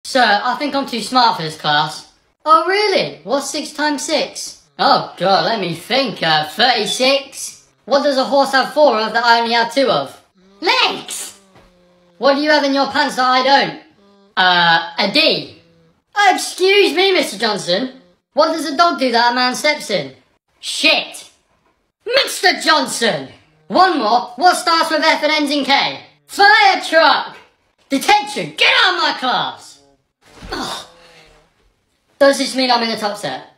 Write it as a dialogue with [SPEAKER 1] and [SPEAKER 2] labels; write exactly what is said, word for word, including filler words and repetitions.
[SPEAKER 1] Sir, I think I'm too smart for this class. Oh really? What's six times six? Oh god, let me think. Uh, thirty-six? What does a horse have four of that I only have two of? Legs! What do you have in your pants that I don't? Uh, a D. Oh, excuse me, Mister Johnson. What does a dog do that a man steps in? Shit. Mister Johnson! One more. What starts with F and ends in K? Fire truck! Detention! Get out of my class! Oh. Does this mean I'm in the top set?